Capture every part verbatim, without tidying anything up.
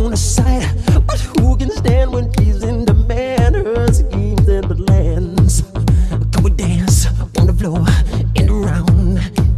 on the side, but who can stand when she's in demand? Her schemes and plans. Come we dance on the floor in the round.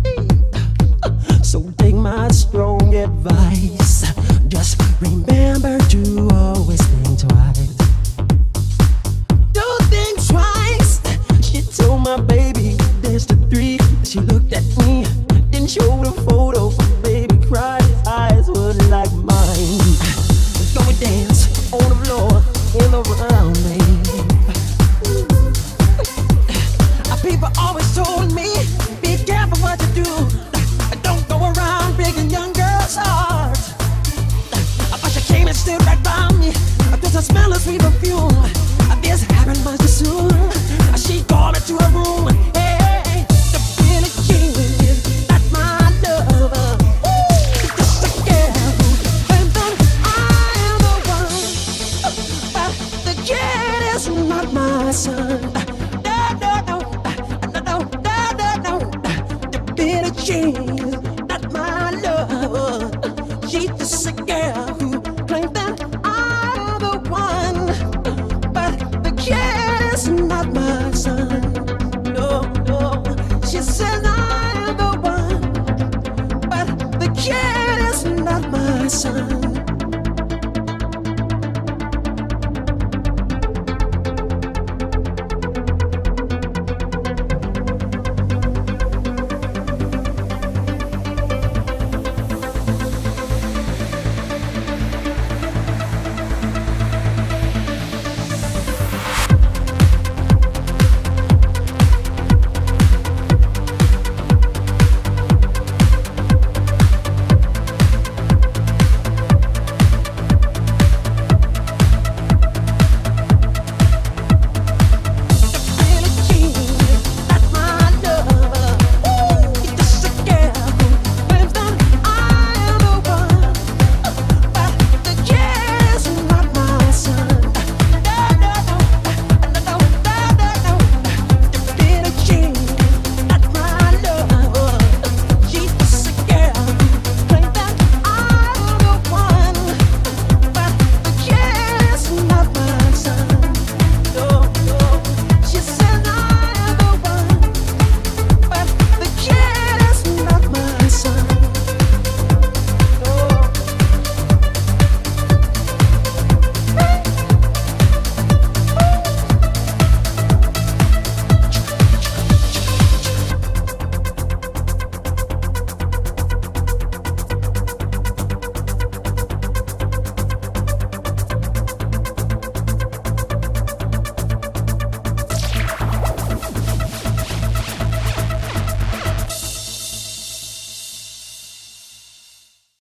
So take my strong advice. Just remember to always think twice. Do think twice. She told my baby there's the three. She looked at me, then showed a photo. Baby cried, his eyes were like mine. Go and dance on the floor in the round, babe. People always told me, be careful what you do. Don't go around breaking young girls' hearts. But she came and stood right by me. There's a smell of sweet perfume. This happened much too soon. She called me to her room. Hey, the Billie Jean is not my lover. Just a girl, and then I am the one. The kid is not my son. No, no, no, no, no, no, no, no. The Billie Jean is not my lover. She's just a girl.